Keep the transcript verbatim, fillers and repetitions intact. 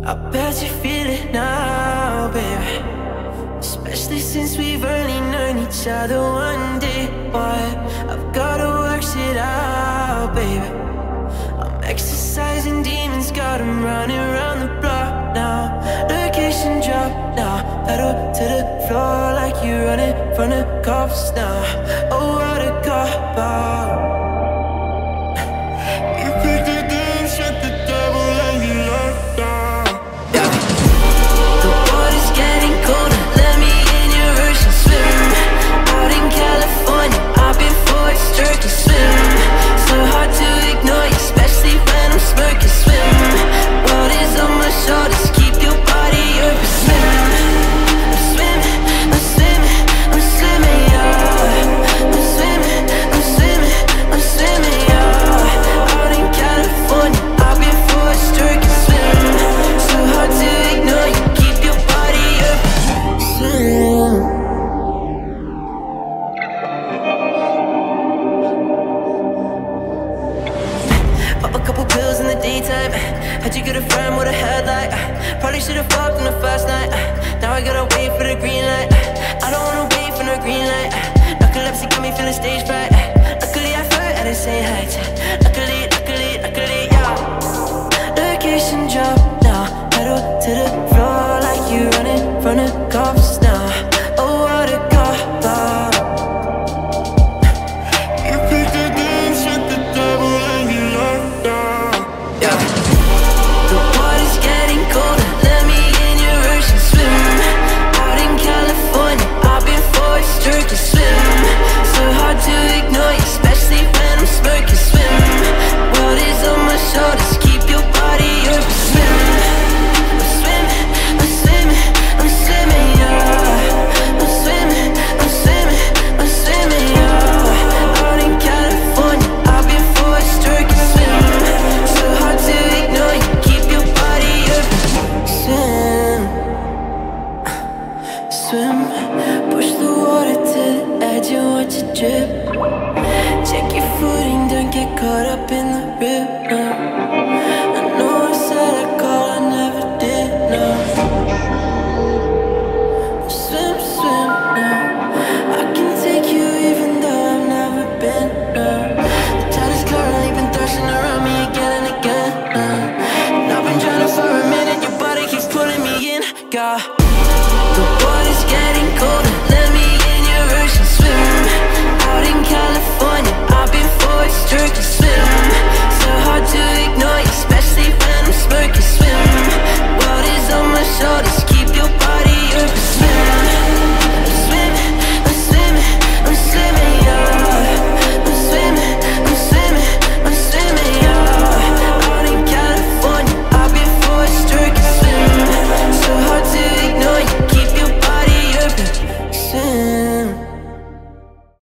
I bet you feel it now, baby. Especially since we've only known each other one day. But I've gotta work shit out, baby. I'm exercising demons, got 'em running around the block now. Location drop now, pedal to the floor like you running from the cops now. Oh, what a cop out. You picked the game, shut the devil and you locked down. Yeah. The water's getting colder, let me in your ocean swim. Out in California, I've been for a sturkey swim. So hard to ignore you, especially when I'm smirking swim. World is on my shoulders, keep your body open. Swim, I'm swimming, I'm swimming, I'm swimming, yeah. I'm swimming, I'm swimming, I'm swimming, yeah. Out in California, I've been for a sturkey swim. So hard to ignore you, keep your body open. Swim. Pop a couple pills in the daytime. How'd you get a friend with a headlight? Probably should've fucked on the first night. Now I gotta wait for the green light. I don't wanna wait for no green light. Narcolepsy got me feeling stage fright. Luckily I flirt at the same height. Luckily, luckily, luckily, yeah. Location drop now, pedal to the floor like you running from the cops now. Oh, what a cop out. You picked the game, shut the devil and you locked down. Yeah. The water's getting colder, let me in your ocean swim. Out in California, I've been for a sturkey swim. So hard to ignore you, especially when I'm smirking swim. World is on my shoulders, keep your body open. Swim, I'm swimming, I'm swimming, I'm swimming, yeah. I'm swimming, I'm swimming, I'm swimming, yeah. Out in California, I've been for a sturkey swim. So hard to ignore you, keep your body open. Swim, swim, push the water to the edge and watch it drip. Check your footing, don't get caught up